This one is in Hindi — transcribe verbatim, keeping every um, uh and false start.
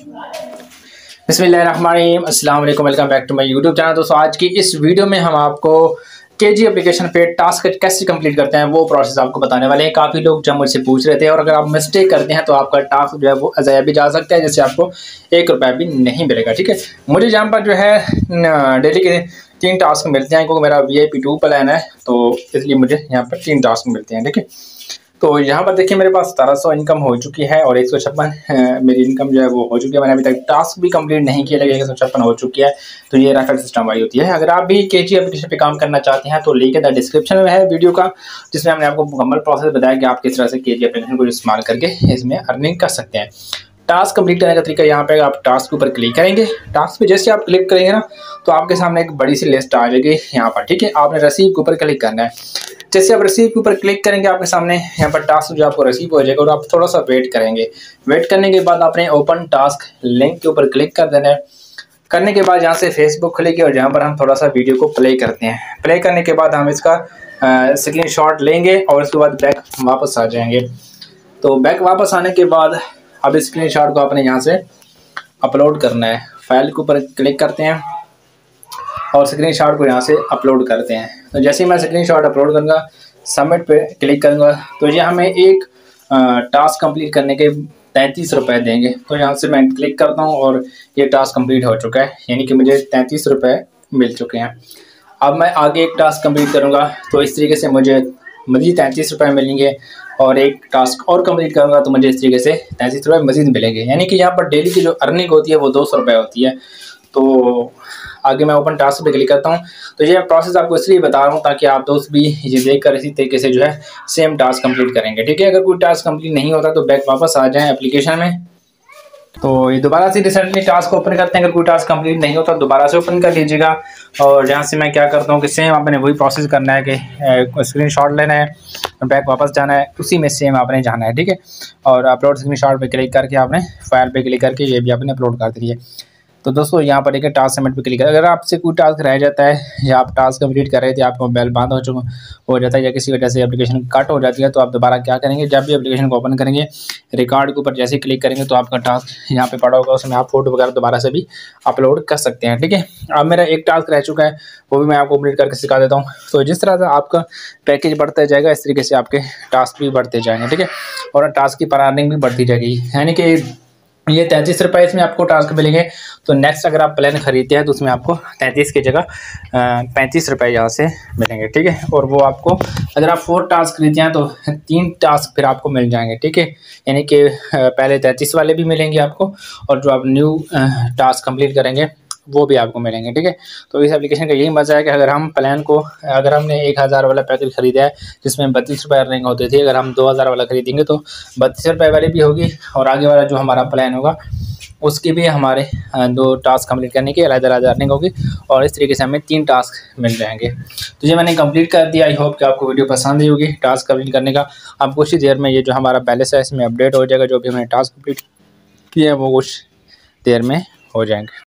बिस्मिल्लाहिर्रहमानिर्रहीम, अस्सलाम वालेकुम, welcome back to my YouTube channel. दोस्तों आज की इस वीडियो में हम आपको केजी एप्लीकेशन पे टास्क कैसे कंप्लीट करते हैं वो प्रोसेस आपको बताने वाले हैं। काफ़ी लोग जब मुझसे पूछ रहे थे, और अगर आप मिस्टेक करते हैं तो आपका टास्क जो है वो अज़ाया भी जा सकता है, जिससे आपको एक रुपया भी नहीं मिलेगा। ठीक है, मुझे यहाँ पर जो है डेली के तीन टास्क मिलते हैं, क्योंकि मेरा V I P two plan है, तो इसलिए मुझे यहाँ पर तीन टास्क मिलते हैं। ठीक है, तो यहाँ पर देखिए मेरे पास सतारह सौ इनकम हो चुकी है और एक सौ छप्पन मेरी इनकम जो है वो हो चुकी है। मैंने अभी तक टास्क भी कंप्लीट नहीं किया, लेकिन एक सौ छप्पन हो चुकी है। तो ये रेफर सिस्टम वाली होती है। अगर आप भी केजी एप्लीकेशन पे काम करना चाहते हैं तो लिंक है डिस्क्रिप्शन में है वीडियो का, जिसमें हमने आपको मुकम्मल प्रोसेस बताया कि आप किस तरह से केजी एप्लीकेशन को इस्तेमाल करके इसमें अर्निंग कर सकते हैं। टास्क कंप्लीट करने का तरीका यहाँ पे आप टास्क के ऊपर क्लिक करेंगे। टास्क पे जैसे आप क्लिक करेंगे ना, तो आपके सामने एक बड़ी सी लिस्ट आ जाएगी यहाँ पर। ठीक है, आपने रिसीव के ऊपर क्लिक करना है। जैसे आप रिसीव के ऊपर क्लिक करेंगे, आपके सामने यहाँ पर टास्क जो आपको रिसीव हो जाएगा, और आप थोड़ा सा वेट करेंगे। वेट करने के बाद आपने ओपन टास्क लिंक के ऊपर क्लिक कर देना है। करने के बाद यहाँ से फेसबुक खुलेगी और यहाँ पर हम थोड़ा सा वीडियो को प्ले करते हैं। प्ले करने के बाद हम इसका स्क्रीन शॉट लेंगे और उसके बाद बैक वापस आ जाएंगे। तो बैक वापस आने के बाद अब स्क्रीन शॉट को आपने यहाँ से अपलोड करना है। फाइल के ऊपर क्लिक करते हैं और स्क्रीन शॉट को यहाँ से अपलोड करते हैं। तो जैसे ही मैं स्क्रीन शॉट अपलोड करूँगा, सबमिट पे क्लिक करूँगा, तो ये हमें एक टास्क कंप्लीट करने के तैंतीस रुपये देंगे। तो यहाँ से मैं क्लिक करता हूँ और ये टास्क कंप्लीट हो चुका है, यानी कि मुझे तैंतीस रुपये मिल चुके हैं। अब मैं आगे एक टास्क कंप्लीट करूँगा तो इस तरीके से मुझे मज़ीद तैंतीस रुपये मिलेंगे, और एक टास्क और कंप्लीट करूँगा तो मुझे इस तरीके से तैंतीस रुपये मज़ीद मिलेंगे। यानी कि यहाँ पर डेली की जो अर्निंग होती है वो दो सौ रुपये होती है। तो आगे मैं ओपन टास्क पे क्लिक करता हूँ। तो ये प्रोसेस आपको इसलिए बता रहा हूँ ताकि आप दोस्त भी ये देख कर इसी तरीके से जो है सेम टास्क कंप्लीट करेंगे। ठीक है, अगर कोई टास्क कंप्लीट नहीं होता तो बैक वापस आ जाएँ एप्लीकेशन में। तो ये दोबारा से रिसेंटली टास्क ओपन करते हैं। अगर कोई टास्क कंप्लीट नहीं होता दोबारा से ओपन कर लीजिएगा। और यहाँ से मैं क्या करता हूँ कि सेम आपने वही प्रोसेस करना है कि स्क्रीन शॉट लेना है, बैक वापस जाना है, उसी में सेम आपने जाना है। ठीक है, और अपलोड स्क्रीन शॉट पर क्लिक करके आपने फाइल पे क्लिक करके ये भी आपने अपलोड कर दिए। तो दोस्तों यहाँ पर एक टास्क सबमिट पे क्लिक करें। अगर आपसे कोई टास्क रह जाता है या आप टास्क कंप्लीट कर रहे थे, आपका मोबाइल बंद हो चुका हो जाता है या किसी वजह से एप्लीकेशन कट हो जाती है, तो आप दोबारा क्या करेंगे, जब भी एप्लीकेशन को ओपन करेंगे, रिकॉर्ड के ऊपर जैसे क्लिक करेंगे तो आपका टास्क यहाँ पे पड़ा होगा, उसमें आप फोटो वगैरह दोबारा से भी अपलोड कर सकते हैं। ठीक है, अब मेरा एक टास्क रह चुका है, वो भी मैं आपको कंप्लीट करके सिखा देता हूँ। तो जिस तरह से आपका पैकेज बढ़ता जाएगा, इस तरीके से आपके टास्क भी बढ़ते जाएंगे। ठीक है, और टास्क की पर अर्निंग भी बढ़ती जाएगी। यानी कि ये तैंतीस रुपये इसमें आपको टास्क मिलेंगे। तो नेक्स्ट अगर आप प्लान खरीदते हैं तो उसमें आपको तैंतीस की जगह पैंतीस रुपये यहाँ से मिलेंगे। ठीक है, और वो आपको अगर आप फोर टास्क खरीदते हैं तो तीन टास्क फिर आपको मिल जाएंगे। ठीक है, यानी कि पहले तैंतीस वाले भी मिलेंगे आपको, और जो आप न्यू टास्क कंप्लीट करेंगे वो भी आपको मिलेंगे। ठीक है, तो इस एप्लीकेशन का यही मज़ा है कि अगर हम प्लान को, अगर हमने एक हज़ार वाला पैकेज ख़रीदा है जिसमें बत्तीस रुपये अर्निंग होती थी, अगर हम दो हज़ार वाला ख़रीदेंगे तो बत्तीस रुपये वाली भी होगी, और आगे वाला जो हमारा प्लान होगा उसकी भी हमारे दो टास्क कंप्लीट करने की अलग अलग अर्निंग होगी, और इस तरीके से हमें तीन टास्क मिल जाएंगे। तो ये मैंने कंप्लीट कर दिया। आई होप कि आपको वीडियो पसंद आई होगी टास्क कंप्लीट करने का। अब कुछ ही देर में ये जो हमारा बैलेंस है इसमें अपडेट हो जाएगा, जो भी हमने टास्क कंप्लीट किया है वो कुछ देर में हो जाएंगे।